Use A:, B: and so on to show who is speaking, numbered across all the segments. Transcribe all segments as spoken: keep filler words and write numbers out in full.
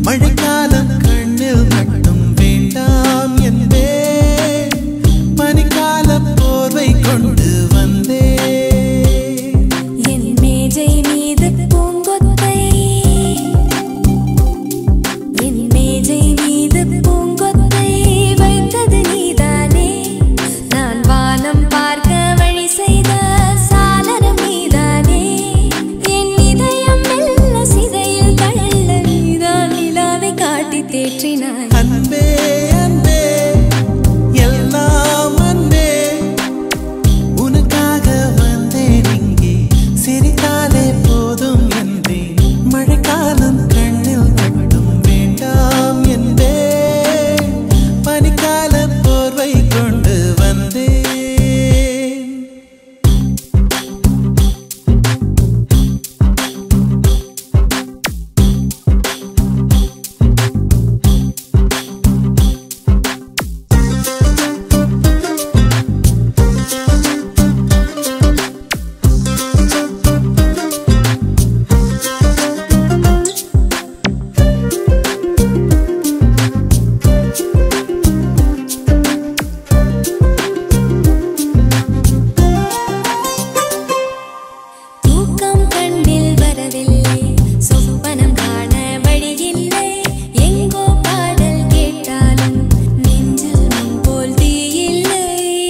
A: மழைக்காலம் கண்ணில் மட்டும் வேண்டாம் என்பே பனிக்கால போர்வை கொண்டு வந்தே
B: என் மேஜை மீது பூங்கொத்தை என் மேஜை மீது பூங்கொத்தை வைத்தது நீதானே நான் வானம் பார்க்க வழி செய்த சாளரம் நீதானே என் இதயம் மெல்ல சிதையில் தள்ள நீதான் நிலாவை காட்டி தேற்றினாய்
A: அன்பே அன்பே எல்லாம் அன்பே உனக்காக வந்தேன் இங்கே சிரித்தாலே போதும் என்றேன் மழைக்காலம் கண்ணில் மட்டும் வேண்டாம் என்பே பனிக்கால போர்வை கொண்டு வந்தேன்
B: தூக்கம் கண்ணில் வரவில்லை சொப்பனம் காண வழியில்லை எங்கோ பாடல் கேட்டாலும் நெஞ்சில் முன் போல் தீயில்லை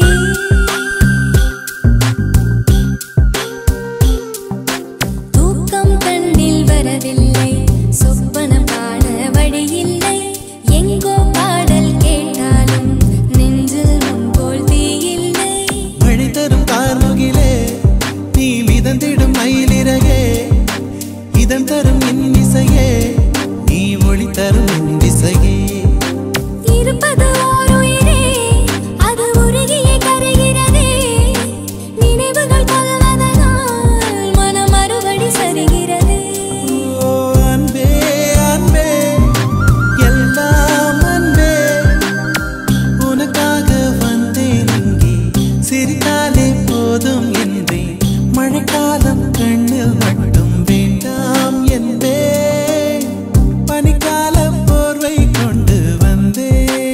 B: தூக்கம் கண்ணில் வரவில்லை சொப்பனம் காண வழியில்லை எங்கோ பாடல் கேட்டாலும் நெஞ்சில் முன் போல் தீயில்லை
A: மழை தரும் கார்முகிலே நீ மிதந்திடும் மயிலிறகே இதம் தரும் என் இசையே நீ ஒளி தரும் என் இசையே
B: இருப்பது ஓர் உயிரே அது உருகியே கரைகிறதே நினைவுகள் கொள்வதனால் மனம் மறுபடி சரிகிறது
A: ஓ அன்பே அன்பே எல்லாம் அன்பே உனக்காக வந்தேன் இங்கே சிரித்தாலே போதும் என்றேன் மழைக்காலம் கண்ணில் மட்டும் வேண்டாம் என்பே பனிக்கால போர்வை கொண்டு வந்தே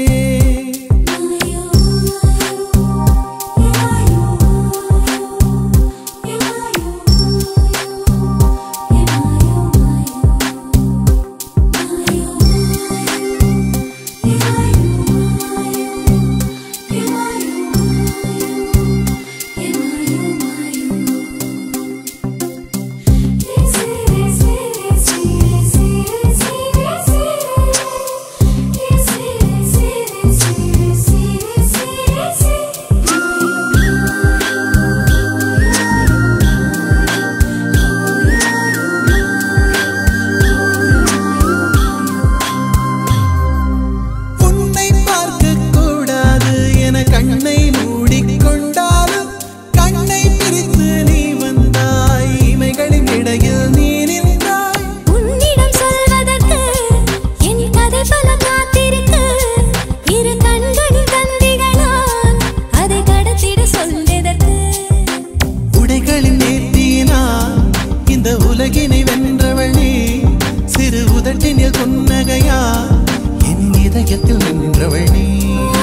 A: உன்னை பார்க்க கூடாது என கண்ணை மூடிக்கொண்டாலும் கண்ணை பிரித்து நீ வந்தாய் இமைகளின் இடையில் நீ நின்றாய்
B: உன்னிடம் சொல்வதற்கு என் கதை பல காத்திருக்கு இரு கண்களின் தந்திகளால் அதை கடத்திட சொல்வதற்கு
A: உடைகளின் நேர்த்தியினால் இந்த உலகினை வென்றவள் நீ சிறு உதட்டினில் புன்னகையா என் இதயத்தில் நின்றவள் நீ